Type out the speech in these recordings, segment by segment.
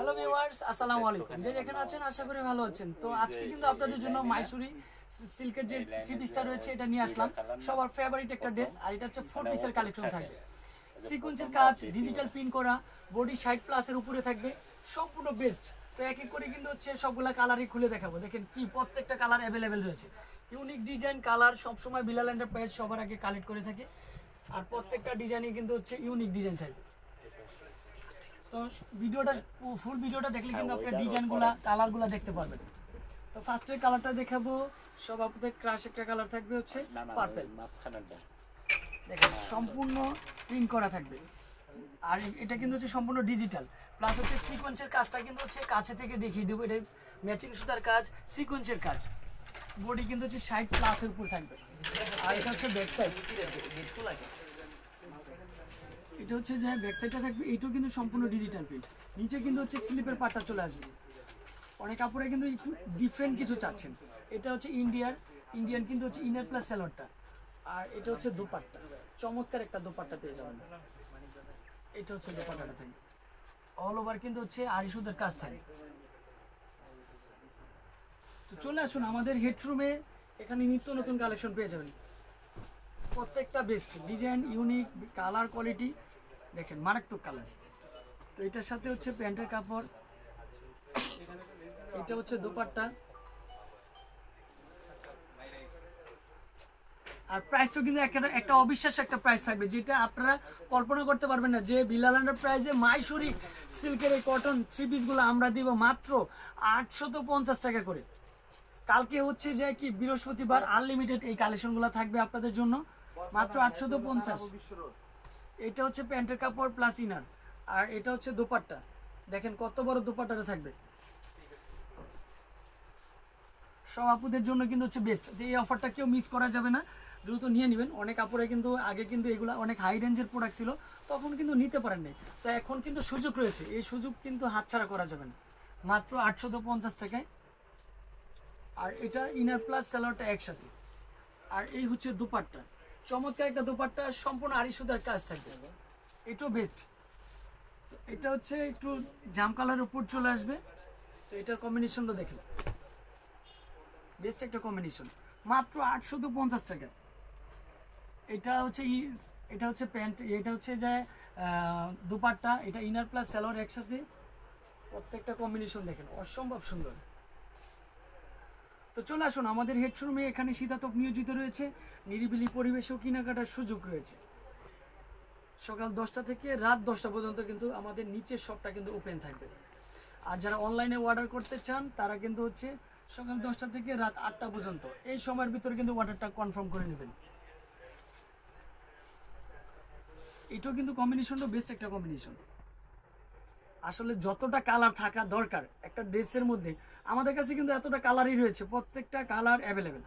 Hello viewers, আসসালামু আলাইকুম। যে যেখানে আছেন আশা করি ভালো আছেন। তো আজকে কিন্তু আপনাদের জন্য মাইসুরি সিল্কের যে থ্রি পিসটা রয়েছে এটা নিয়ে আসলাম। সবার ফেভারিট একটা ড্রেস, আর এটা হচ্ছে 4 পিসের কালেকশন থাকবে। সিকোয়েন্সের কাজ, ডিজিটাল প্রিন্ট করা, বডি 60+ উপরে থাকবে, সম্পূর্ণ বেস্ট। তো এক এক করে কিন্তু হচ্ছে সবগুলা কালারই খুলে দেখাবো। দেখেন কি প্রত্যেকটা কালার অ্যাভেলেবেল রয়েছে। ইউনিক ডিজাইন কালার সবসময় বিলাল এন্টারপ্রাইজ সবার আগে কালেক্ট করে থাকে, আর প্রত্যেকটা ডিজাইনই কিন্তু হচ্ছে ইউনিক ডিজাইন থাকবে। তো ভিডিওটা ফুল ভিডিওটা দেখলে কিন্তু আপনি ডিজাইনগুলো কালারগুলো দেখতে পারবেন। তো ফার্স্টের কালারটা দেখাবো, সব আপনাদের ক্রাশ একটা কালার থাকবে হচ্ছে পার্পল। দেখেন সম্পূর্ণ প্রিন্ট করা থাকবে, আর এটা কিন্তু হচ্ছে সম্পূর্ণ ডিজিটাল, প্লাস হচ্ছে সিকোয়েন্সের কাজটা কিন্তু হচ্ছে কাছে থেকে দেখিয়ে দেবো। এটা ম্যাচিং সুতার কাজ, সিকোয়েন্সের কাজ, বডি কিন্তু হচ্ছে 60+ উপর থাকবে। আর এটা হচ্ছে ব্যাক সাইড, এটা হচ্ছে যে ব্যাক সাইডটা থাকবে, এটাও কিন্তু সম্পূর্ণ ডিজিটাল প্রিন্ট। নিচে কিন্তু হচ্ছে স্লিপের পাটটা চলে আসবে। অনেক কাপড়ে কিন্তু একটু ডিফারেন্ট কিছু চাচ্ছেন। এটা হচ্ছে ইন্ডিয়ান কিন্তু হচ্ছে ইনার প্লাস স্যালোয়ারটা, আর এটা হচ্ছে দোপাট্টা। চমৎকার একটা দোপাট্টা পেয়ে যাবেন। এটা হচ্ছে দোপাট্টাটা থাকবে, অল ওভার কিন্তু হচ্ছে আড়ি সুতার কাজ থাকে। তো চলে আসুন আমাদের হেডরুমে, এখানে নিত্য নতুন কালেকশন পেয়ে যাবেন। প্রত্যেকটা best design, unique colour, quality দেখেন মারাত্মক কালার। তো এটার সাথে হচ্ছে প্যান্টের কাপড়, এটা হচ্ছে দোপাট্টা, আর প্রাইসটা কিন্তু একটা অবিশ্বাস্য একটা প্রাইস থাকবে, যেটা আপনারা কল্পনা করতে পারবেন না। যে বিলাল এন্টারপ্রাইজে মাইসুরি সিল্কের এই কটন থ্রি পিসগুলো আমরা দিব মাত্র 850 টাকা করে। কালকে হচ্ছে যে কি বৃহস্পতিবার, আনলিমিটেড এই কালেকশনগুলো থাকবে আপনাদের জন্য মাত্র 850। এটা হচ্ছে প্যান্টের কাপড় প্লাস ইনার, আর এটা হচ্ছে দোপাট্টা। দেখেন কত বড় দোপাট্টাটা থাকবে। সব আপুদের জন্য কিন্তু হচ্ছে বেস্ট, যে এই অফারটা কেউ মিস করা যাবে না, দ্রুত নিয়ে নেবেন। অনেক কাপড়ে কিন্তু আগে কিন্তু এগুলো অনেক হাই রেঞ্জের প্রোডাক্ট ছিল, তখন কিন্তু নিতে পারেন নাই। তো এখন কিন্তু সুযোগ রয়েছে, এই সুযোগ কিন্তু হাতছাড়া করা যাবে না। মাত্র 850 টাকায়। আর এটা ইনার প্লাস স্যালোয়ারটা একসাথে, আর এই হচ্ছে দোপাট্টা। চমৎকার একটা দোপাট্টা, সম্পূর্ণ আড়ি সুতার কাজ থাকবে, এটাও বেস্ট। এটা হচ্ছে একটু জাম কালারের উপর চলে আসবে। তো এটার কম্বিনেশনটা দেখেন, বেস্ট একটা কম্বিনেশন, মাত্র 850 টাকা। এটা হচ্ছে প্যান্ট, এটা হচ্ছে যে দোপাট্টা, এটা ইনার প্লাস স্যালোয়ার একসাথে। প্রত্যেকটা কম্বিনেশন দেখেন অসম্ভব সুন্দর। তো চলে আসুন আমাদের হেডরুমে, এখানে শীতাতপ নিয়োজিত রয়েছে, নিরিবিলি পরিবেশেও কেনাকাটার সুযোগ রয়েছে। সকাল 10টা থেকে রাত 10টা পর্যন্ত কিন্তু আমাদের নিচের শপটা কিন্তু ওপেন থাকবে। আর যারা অনলাইনে অর্ডার করতে চান তারা কিন্তু হচ্ছে সকাল 10টা থেকে রাত 8টা পর্যন্ত এই সময়ের ভিতরে কিন্তু অর্ডারটা কনফার্ম করে নেবেন। এটাও কিন্তু কম্বিনেশনটা বেস্ট একটা কম্বিনেশন। আসলে যতটা কালার থাকা দরকার একটা ড্রেসের মধ্যে, আমাদের কাছে কিন্তু এতটা কালারই রয়েছে, প্রত্যেকটা কালার অ্যাভেলেবেল।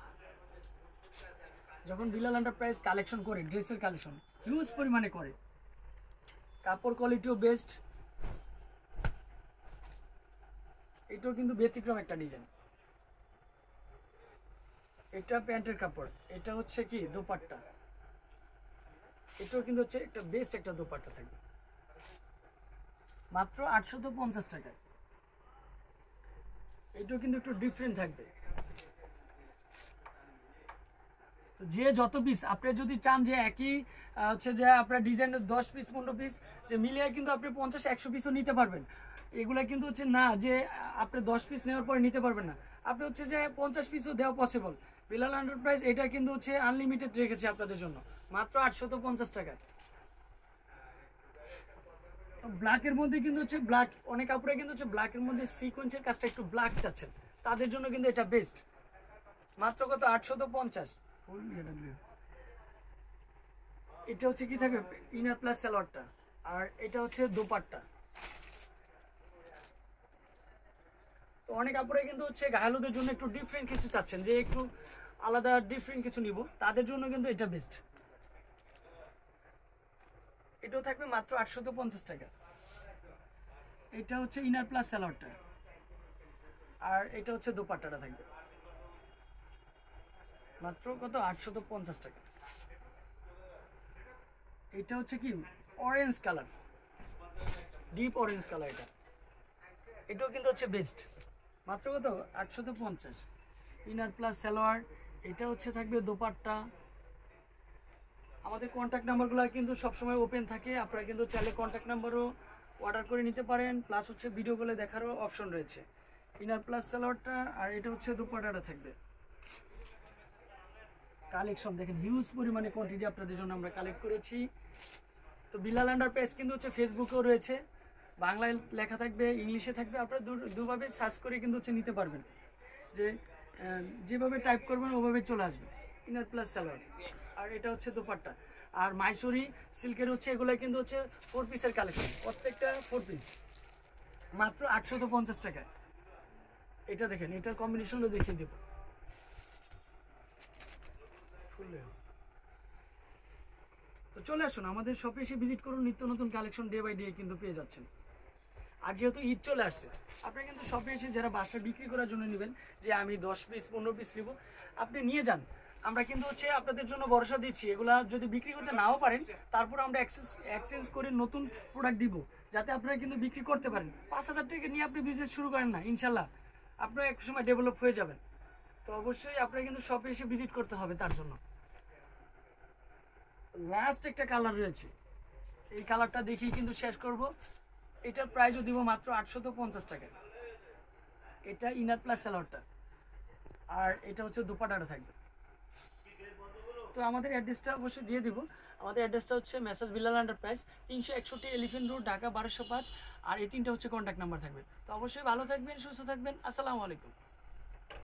যখন বিলাল এন্টারপ্রাইজ কালেকশন করে, ড্রেসের কালেকশন হিউজ পরিমাণে করে, কাপড় কোয়ালিটিও বেস্ট। এটাও কিন্তু ব্যতিক্রম একটা ডিজাইন। এটা প্যান্টের কাপড়, এটা হচ্ছে কি দোপাট্টা, এটাও কিন্তু হচ্ছে একটা বেস্ট একটা দোপাট্টা থাকবে, মাত্র 850 টাকায়। এটাও কিন্তু একটু ডিফারেন্ট থাকবে। তো যে যত পিস আপনি যদি চান, যে একই হচ্ছে যে আপনার ডিজাইনের 10 পিস 15 পিস যে মিলিয়ে কিন্তু আপনি 50-100 পিসও নিতে পারবেন। এগুলা কিন্তু হচ্ছে না যে আপনি 10 পিস নেওয়ার পরে নিতে পারবেন না, আপনি হচ্ছে যে 50 পিসও দেওয়া পসিবল। বিলাল এন্টারপ্রাইজ এটা কিন্তু হচ্ছে আনলিমিটেড রেখেছে আপনাদের জন্য মাত্র 850 টাকায়। ব্ল্যাকের মধ্যে কিন্তু হচ্ছে ব্ল্যাক, অনেক কাপড়ে কিন্তু হচ্ছে ব্ল্যাকের মধ্যে সিকোয়েন্সের কাজটা একটু ব্ল্যাক চাচ্ছেন, তাদের জন্য কিন্তু এটা বেস্ট। মাত্র কত 850। এটা হচ্ছে কি থাকবে ইনার প্লাস স্যালোয়ারটা, আর এটা হচ্ছে দোপাট্টা। তো অনেক কাপড়ে কিন্তু হচ্ছে গায়েলুদের জন্য একটু ডিফারেন্ট কিছু চাচ্ছেন, যে একটু আলাদা ডিফারেন্ট কিছু নিব, তাদের জন্য কিন্তু এটা বেস্ট। এটাও থাকবে মাত্র 850 টাকা। এটা হচ্ছে ইনার প্লাস স্যালোয়ারটা, আর এটা হচ্ছে দোপাট্টাটা থাকবে মাত্র কত 850 টাকা। এটা হচ্ছে কি orange colour, deep orange colour, এটা এটাও কিন্তু হচ্ছে বেস্ট, মাত্র কত 850। ইনার প্লাস সালোয়ার, এটা হচ্ছে থাকবে দোপাট্টা। আমাদের কন্ট্যাক্ট নাম্বারগুলো কিন্তু সবসময় ওপেন থাকে, আপনারা কিন্তু চাইলে কন্ট্যাক্ট নাম্বারও অর্ডার করে নিতে পারেন, প্লাস হচ্ছে ভিডিও কলে দেখারও অপশন রয়েছে। ইনার প্লাস সালোয়ারটা, আর এটা হচ্ছে দোপাট্টাটা থাকবে। কালেকশন দেখেন, হিউজ পরিমাণে কোয়ান্টিটি আপনাদের জন্য আমরা কালেক্ট করেছি। তো বিলাল এন্টারপ্রাইজ কিন্তু হচ্ছে ফেসবুকেও রয়েছে, বাংলায় লেখা থাকবে, ইংলিশে থাকবে, আপনারা দুভাবে সার্চ করে কিন্তু হচ্ছে নিতে পারবেন, যে যেভাবে টাইপ করবেন ওভাবে চলে আসবে। ইনার প্লাস সালোয়ার, আর এটা হচ্ছে দোপাট্টা। আর মাইসরি সিল্কের হচ্ছে এগুলো কিন্তু হচ্ছে 4 পিসের কালেকশন, প্রত্যেকটা 4 পিস, মাত্র 850 টাকায়। এটা দেখেন, এটার কম্বিনেশনও দেখিয়ে দেবো। তো চলে আসুন আমাদের শপে এসে ভিজিট করুন, নিত্য নতুন কালেকশন ডে বাই ডে কিন্তু পেয়ে যাচ্ছেন। আর যেহেতু ঈদ চলে আসছে, আপনারা কিন্তু শপে এসে যারা বাসায় বিক্রি করার জন্য নেবেন, যে আমি 10 পিস 15 পিস নেব, আপনি নিয়ে যান। আমরা কিন্তু হচ্ছে আপনাদের জন্য ভরসা দিচ্ছি, এগুলা যদি বিক্রি করতে নাও পারেন তারপর আমরা এক্সচেঞ্জ করে নতুন প্রোডাক্ট দিব, যাতে আপনারা কিন্তু বিক্রি করতে পারেন। 5000 টাকা নিয়ে আপনি বিজনেস শুরু করেন না, ইনশাল্লাহ আপনারা এক সময় ডেভেলপ হয়ে যাবেন। তো অবশ্যই আপনারা কিন্তু শপে এসে ভিজিট করতে হবে তার জন্য। লাস্ট একটা কালার রয়েছে, এই কালারটা দেখি কিন্তু শেষ করব। এটার প্রাইসও দিব মাত্র 850 টাকা। এটা ইনার প্লাস সালোয়ারটা, আর এটা হচ্ছে দোপাট্টাটা থাকবে। তো আমাদের অ্যাড্রেসটা অবশ্যই দিয়ে দিব। আমাদের অ্যাড্রেসটা হচ্ছে মেসাজ Billal enterprise, 361 elephant road, Dhaka 1205। আর এই 3টা হচ্ছে কন্ট্যাক্ট নাম্বার থাকবে। তো অবশ্যই ভালো থাকবেন, সুস্থ থাকবেন। আসসালামু আলাইকুম।